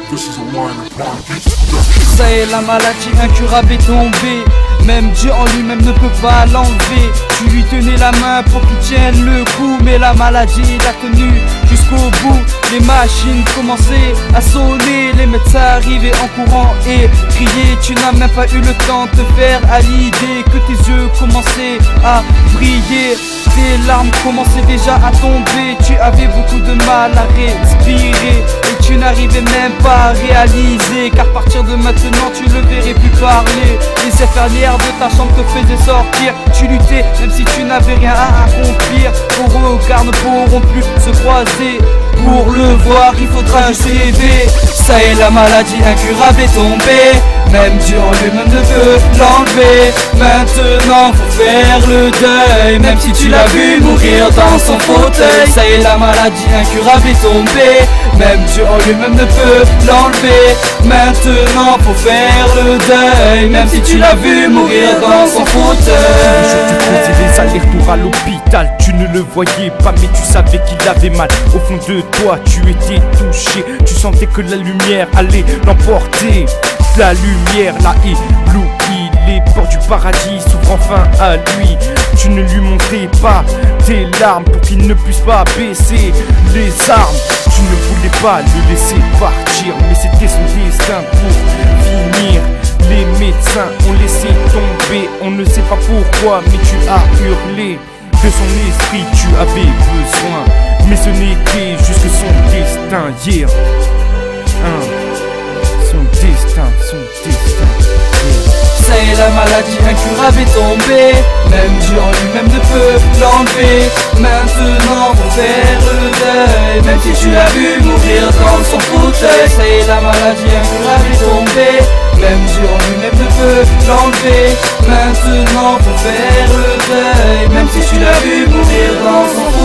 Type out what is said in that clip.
Ça est, la maladie incurable est tombée. Même Dieu en lui-même ne peut pas l'enlever. Tu lui tenais la main pour qu'il tienne le coup, mais la maladie l'a tenu jusqu'au bout. Les machines commençaient à sonner, les médecins arrivaient en courant et criaient. Tu n'as même pas eu le temps de te faire à l'idée que tes yeux commençaient à briller. Tes larmes commençaient déjà à tomber. Tu avais beaucoup de mal à respirer et tu n'arrivais même pas à réaliser qu'à partir de maintenant tu ne verrais plus parler. Les infirmières de ta chambre te faisaient sortir. Tu luttais même si tu n'avais rien à accomplir. Vos regards ne pourront plus se croiser. Pour le voir il faudra juste rêver. Ça est, la maladie incurable est tombée. Même Dieu en lui-même ne peut l'enlever. Maintenant faut faire le deuil, même si tu l'as vu mourir dans son fauteuil. Ça y est, la maladie incurable est tombée. Même Dieu en lui-même ne peut l'enlever. Maintenant faut faire le deuil, même si tu l'as vu mourir dans son fauteuil. Le jour tu faisais les allers-retours à l'hôpital, tu ne le voyais pas mais tu savais qu'il avait mal. Au fond de toi tu étais touché, tu sentais que la lumière allait l'emporter. La lumière l'a ébloui, les portes du paradis s'ouvrent enfin à lui. Tu ne lui montrais pas tes larmes pour qu'il ne puisse pas baisser les armes. Tu ne voulais pas le laisser partir, mais c'était son destin pour finir. Les médecins ont laissé tomber, on ne sait pas pourquoi, mais tu as hurlé. De son esprit tu avais besoin, mais ce n'était juste que son destin, yeah. Son destin, son destin, yeah. Ça y est, la maladie incurable est tombée. Même Dieu en lui-même ne peut l'enlever. Maintenant faut faire le deuil, même si tu l'as vu mourir dans son fauteuil. Ça y est, la maladie incurable est tombée. Même Dieu en lui-même ne peut l'enlever. Maintenant faut faire le deuil, même si tu l'as vu mourir dans son fauteuil.